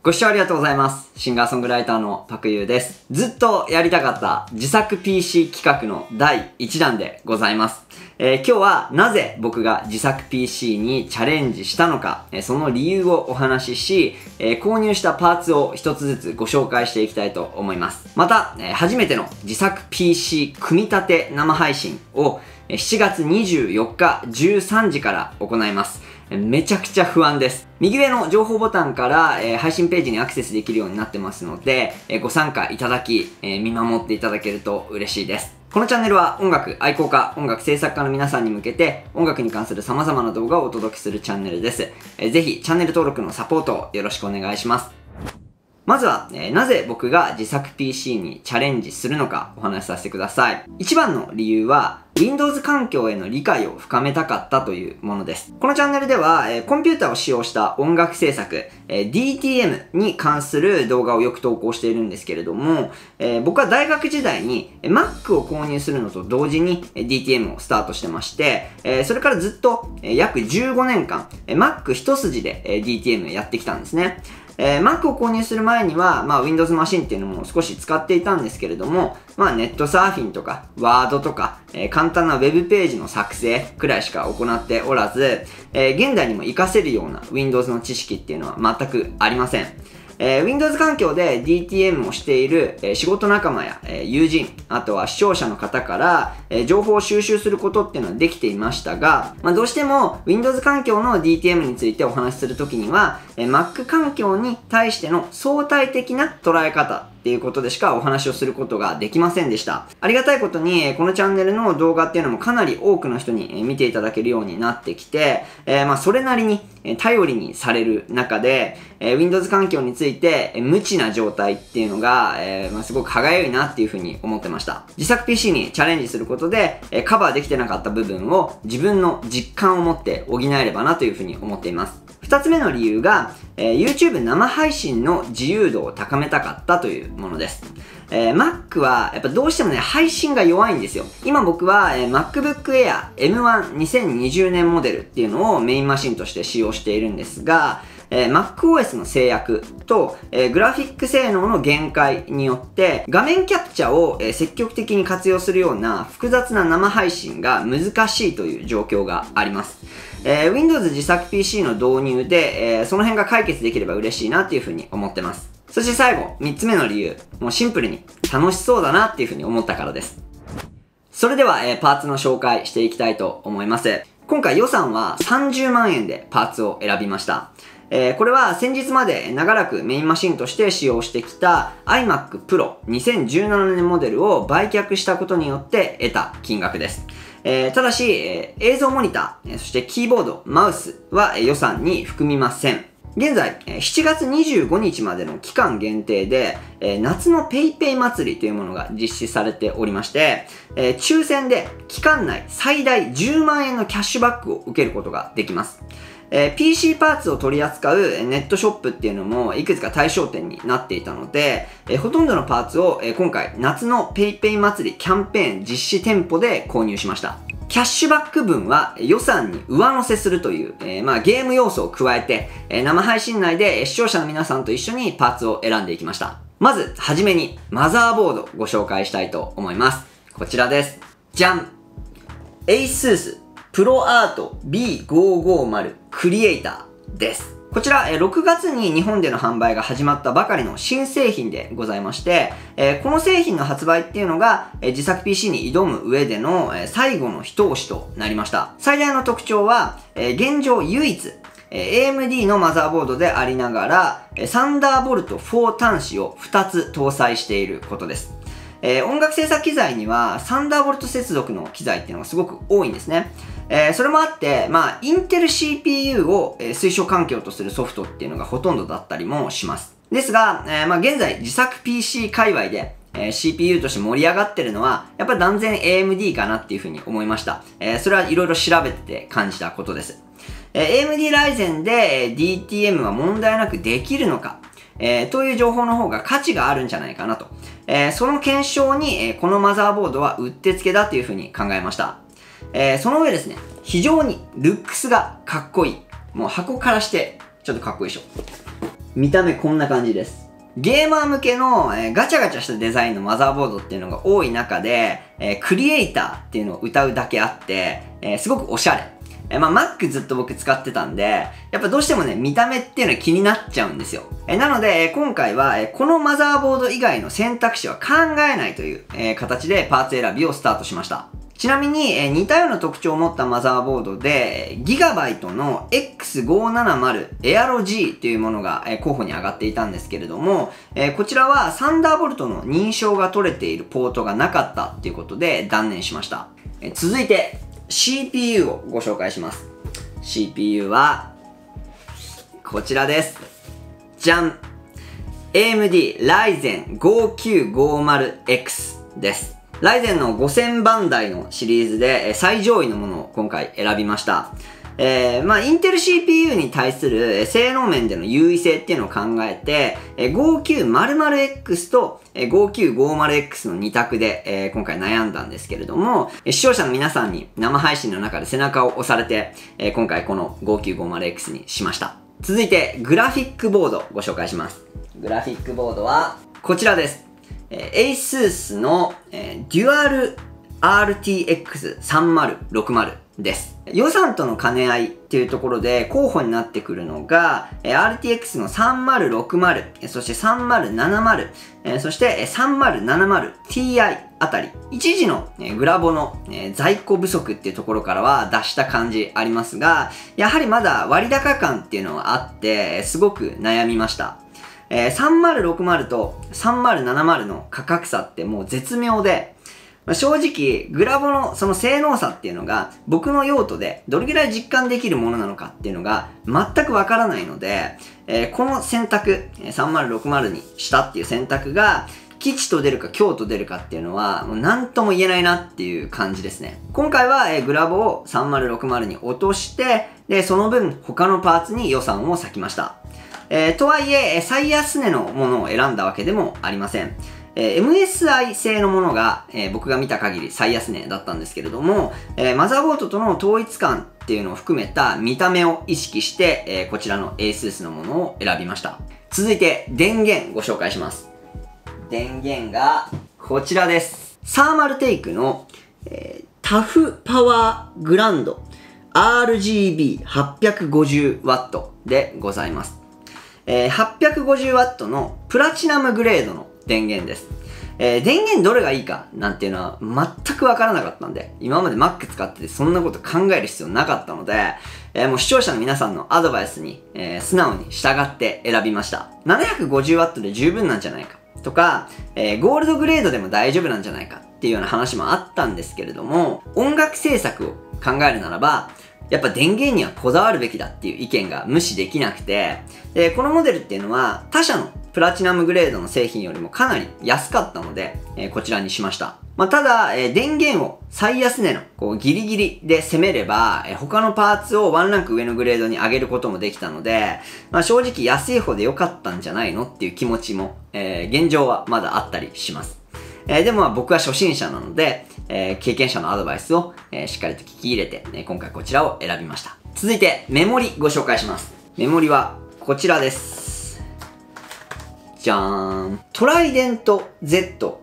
ご視聴ありがとうございます。シンガーソングライターのパクユーです。ずっとやりたかった自作 PC 企画の第1弾でございます。今日はなぜ僕が自作 PC にチャレンジしたのか、その理由をお話しし、購入したパーツを一つずつご紹介していきたいと思います。また、初めての自作 PC 組み立て生配信を7月24日13時から行います。めちゃくちゃ不安です。右上の情報ボタンから、配信ページにアクセスできるようになってますので、ご参加いただき、見守っていただけると嬉しいです。このチャンネルは音楽愛好家、音楽制作家の皆さんに向けて音楽に関する様々な動画をお届けするチャンネルです。ぜひチャンネル登録のサポートをよろしくお願いします。まずは、なぜ僕が自作 PC にチャレンジするのかお話しさせてください。一番の理由は、Windows 環境への理解を深めたかったというものです。このチャンネルでは、コンピューターを使用した音楽制作、DTM に関する動画をよく投稿しているんですけれども、僕は大学時代に Mac を購入するのと同時に DTM をスタートしてまして、それからずっと約15年間 Mac 一筋で DTM やってきたんですね。Mac を購入する前には、Windows マシンっていうのも少し使っていたんですけれども、ネットサーフィンとか、ワードとか、簡単なウェブページの作成くらいしか行っておらず、現代にも活かせるような Windows の知識っていうのは全くありません。Windows 環境で DTM をしている仕事仲間や友人、あとは視聴者の方から情報を収集することっていうのはできていましたが、どうしても Windows 環境の DTM についてお話しするときには Mac 環境に対しての相対的な捉え方っていうことでしかお話をすることができませんでした。ありがたいことにこのチャンネルの動画っていうのもかなり多くの人に見ていただけるようになってきて、それなりに頼りにされる中で Windows 環境について無知な状態っていうのがすごく歯がゆいなっていうふうに思ってました。自作 PC にチャレンジすることでカバーできてなかった部分を自分の実感を持って補えればなというふうに思っています。二つ目の理由が、YouTube 生配信の自由度を高めたかったというものです。Mac はやっぱどうしてもね、配信が弱いんですよ。今僕は、MacBook Air M1 2020年モデルっていうのをメインマシンとして使用しているんですが、MacOS の制約と、グラフィック性能の限界によって画面キャプチャを、積極的に活用するような複雑な生配信が難しいという状況があります。Windows 自作 PC の導入で、その辺が解決できれば嬉しいなっていうふうに思ってます。そして最後、3つ目の理由。もうシンプルに楽しそうだなっていうふうに思ったからです。それでは、パーツの紹介していきたいと思います。今回予算は30万円でパーツを選びました。これは先日まで長らくメインマシンとして使用してきた iMac Pro 2017年モデルを売却したことによって得た金額です。ただし、映像モニター、そしてキーボード、マウスは予算に含みません。現在、7月25日までの期間限定で、夏のPayPay祭りというものが実施されておりまして、抽選で期間内最大10万円のキャッシュバックを受けることができます。PC パーツを取り扱うネットショップっていうのもいくつか対象店になっていたので、ほとんどのパーツを今回夏の PayPay 祭りキャンペーン実施店舗で購入しました。キャッシュバック分は予算に上乗せするという、ゲーム要素を加えて、生配信内で視聴者の皆さんと一緒にパーツを選んでいきました。まず、はじめにマザーボードをご紹介したいと思います。こちらです。じゃん！ ASUS ProArt B550 クリエイターです。こちら、6月に日本での販売が始まったばかりの新製品でございまして、この製品の発売っていうのが、自作 PC に挑む上での最後の一押しとなりました。最大の特徴は、現状唯一、AMD のマザーボードでありながら、サンダーボルト4端子を2つ搭載していることです。音楽制作機材にはサンダーボルト接続の機材っていうのがすごく多いんですね。それもあって、インテル CPU を推奨環境とするソフトっていうのがほとんどだったりもします。ですが、現在自作 PC 界隈でCPU として盛り上がってるのは、やっぱり断然 AMD かなっていうふうに思いました。それはいろいろ調べてて感じたことです。AMD Ryzen で DTM は問題なくできるのか、という情報の方が価値があるんじゃないかなと。その検証に、このマザーボードはうってつけだというふうに考えました。その上ですね、非常にルックスがかっこいい。もう箱からしてちょっとかっこいいでしょ。 見た目こんな感じです。ゲーマー向けの、ガチャガチャしたデザインのマザーボードっていうのが多い中で、クリエイターっていうのを歌うだけあって、すごくおしゃれ。Mac ずっと僕使ってたんで、やっぱどうしてもね、見た目っていうのは気になっちゃうんですよ。なので、今回は、このマザーボード以外の選択肢は考えないという、形でパーツ選びをスタートしました。ちなみに、似たような特徴を持ったマザーボードで、ギガバイトの X570 エアロ G というものが、候補に上がっていたんですけれども、こちらはサンダーボルトの認証が取れているポートがなかったということで断念しました。続いて、CPU をご紹介します。CPU は、こちらです。じゃん！ AMD Ryzen 5950X です。ライゼンの5000番台のシリーズで最上位のものを今回選びました。インテル CPU に対する性能面での優位性っていうのを考えて、5900X と 5950X の2択で今回悩んだんですけれども、視聴者の皆さんに生配信の中で背中を押されて、今回この 5950X にしました。続いて、グラフィックボードをご紹介します。グラフィックボードはこちらです。ASUS の、Dual RTX3060 です。予算との兼ね合いっていうところで候補になってくるのが、RTX の3060、そして3070、そして3070 Ti あたり。一時のグラボの在庫不足っていうところからは出した感じありますが、やはりまだ割高感っていうのはあって、すごく悩みました。3060と3070の価格差ってもう絶妙で、正直、グラボのその性能差っていうのが僕の用途でどれぐらい実感できるものなのかっていうのが全くわからないので、この選択、3060にしたっていう選択が吉と出るか凶と出るかっていうのはもう何とも言えないなっていう感じですね。今回はグラボを3060に落として、で、その分他のパーツに予算を割きました。とはいえ、最安値のものを選んだわけでもありません。MSI 製のものが、僕が見た限り最安値だったんですけれども、マザーボードとの統一感っていうのを含めた見た目を意識して、こちらの ASUS のものを選びました。続いて、電源ご紹介します。電源がこちらです。サーマルテイクの、タフパワーグランド RGB850W でございます。850W のプラチナムグレードの電源です。電源どれがいいかなんていうのは全くわからなかったんで、今まで Mac 使っててそんなこと考える必要なかったので、もう視聴者の皆さんのアドバイスに、素直に従って選びました。750W で十分なんじゃないかとか、ゴールドグレードでも大丈夫なんじゃないかっていうような話もあったんですけれども、音楽制作を考えるならば、やっぱ電源にはこだわるべきだっていう意見が無視できなくて、このモデルっていうのは他社のプラチナムグレードの製品よりもかなり安かったので、こちらにしました。ただ、電源を最安値のギリギリで攻めれば、他のパーツをワンランク上のグレードに上げることもできたので、正直安い方で良かったんじゃないのっていう気持ちも、現状はまだあったりします。でも僕は初心者なので、経験者のアドバイスを、しっかりと聞き入れて、今回こちらを選びました。続いて、メモリご紹介します。メモリはこちらです。じゃーん。トライデント Z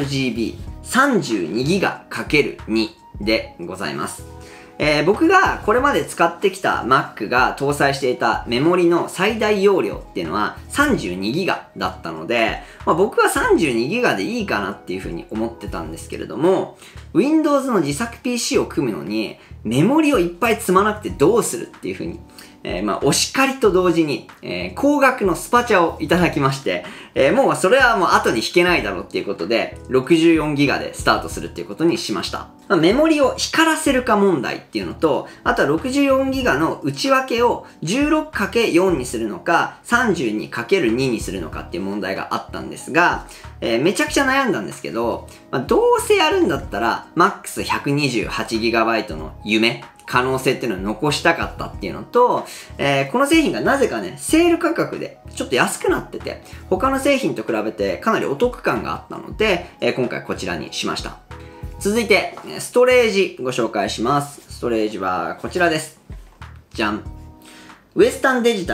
RGB32GB×2 でございます。僕がこれまで使ってきた Mac が搭載していたメモリの最大容量っていうのは 32GB だったので、僕は 32GB でいいかなっていうふうに思ってたんですけれども、Windows の自作 PC を組むのにメモリをいっぱい積まなくてどうするっていうふうにお叱りと同時に、高額のスパチャをいただきまして、もうそれはもう後に引けないだろうっていうことで、64GB でスタートするっていうことにしました。メモリを光らせるか問題っていうのと、あとは 64GB の内訳を 16×4 にするのか、32×2 にするのかっていう問題があったんですが、めちゃくちゃ悩んだんですけど、どうせやるんだったら、MAX128GB の夢、可能性っていうのを残したかったっていうのと、この製品がなぜかね、セール価格でちょっと安くなってて、他の製品と比べてかなりお得感があったので、今回こちらにしました。続いて、ストレージご紹介します。ストレージはこちらです。じゃん。ウエスタンデジタル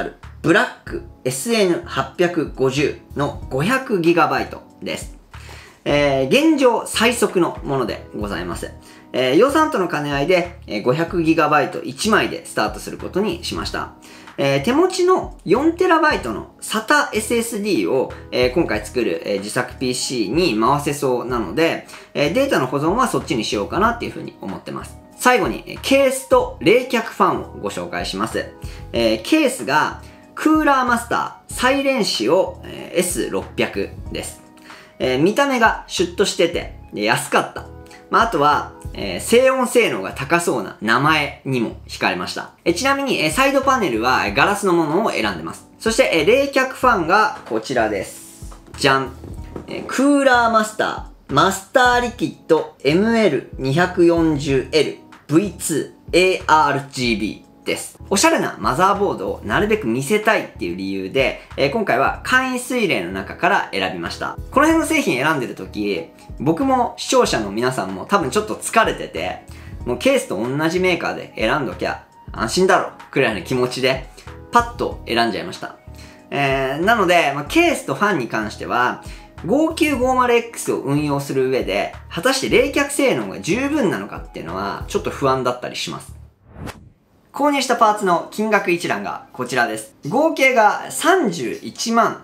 ブラック SN850 の 500GB です。現状最速のものでございます。予算との兼ね合いで 500GB1 枚でスタートすることにしました。手持ちの 4TB の SATA SSD を、今回作る、自作 PC に回せそうなので、データの保存はそっちにしようかなっていうふうに思ってます。最後にケースと冷却ファンをご紹介します。ケースがクーラーマスターサイレンシオ S600 です。見た目がシュッとしてて安かった。あとは、静音性能が高そうな名前にも惹かれました。ちなみに、サイドパネルはガラスのものを選んでます。そして、冷却ファンがこちらです。じゃん。クーラーマスター、マスターリキッド ML240L V2ARGB です。おしゃれなマザーボードをなるべく見せたいっていう理由で、今回は会員推例の中から選びました。この辺の製品選んでる時、僕も視聴者の皆さんも多分ちょっと疲れてて、もうケースと同じメーカーで選んどきゃ安心だろくらいの気持ちでパッと選んじゃいました。なので、ケースとファンに関しては 5950X を運用する上で果たして冷却性能が十分なのかっていうのはちょっと不安だったりします。購入したパーツの金額一覧がこちらです。合計が31万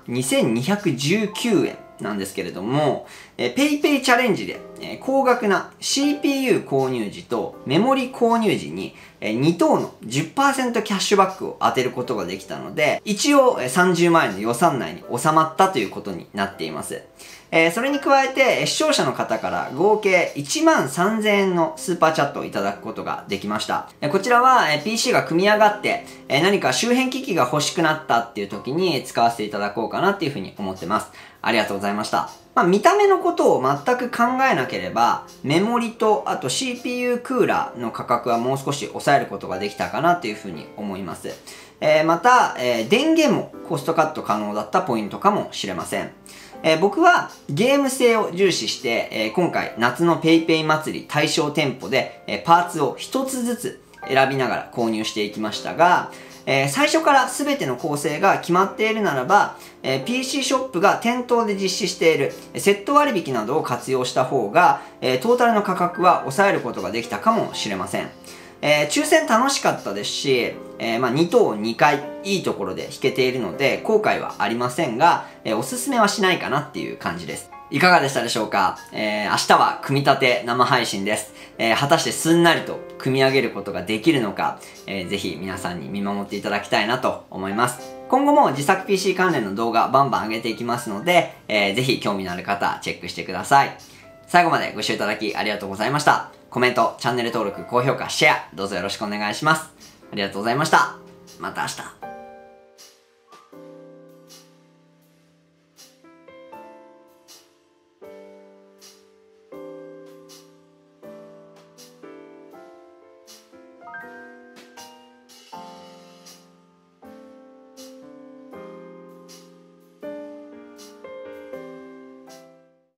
2219円なんですけれども、PayPay チャレンジで、高額な CPU 購入時とメモリ購入時に、2等の 10% キャッシュバックを当てることができたので、一応30万円の予算内に収まったということになっています。それに加えて、視聴者の方から合計1万3000円のスーパーチャットをいただくことができました。こちらは PC が組み上がって、何か周辺機器が欲しくなったっていう時に使わせていただこうかなっていうふうに思ってます。ありがとうございました。見た目のことを全く考えなければ、メモリとあと CPU クーラーの価格はもう少し抑えることができたかなというふうに思います。また、電源もコストカット可能だったポイントかもしれません。僕はゲーム性を重視して、今回夏の PayPay 祭り対象店舗で、パーツを一つずつ選びながら購入していきましたが、最初から全ての構成が決まっているならば、PC ショップが店頭で実施しているセット割引などを活用した方が、トータルの価格は抑えることができたかもしれません。抽選楽しかったですし、2等2回いいところで引けているので後悔はありませんが、おすすめはしないかなっていう感じです。いかがでしたでしょうか？明日は組み立て生配信です。果たしてすんなりと組み上げることができるのか、ぜひ皆さんに見守っていただきたいなと思います。今後も自作 PC 関連の動画バンバン上げていきますので、ぜひ興味のある方チェックしてください。最後までご視聴いただきありがとうございました。コメント、チャンネル登録、高評価、シェア、どうぞよろしくお願いします。ありがとうございました。また明日。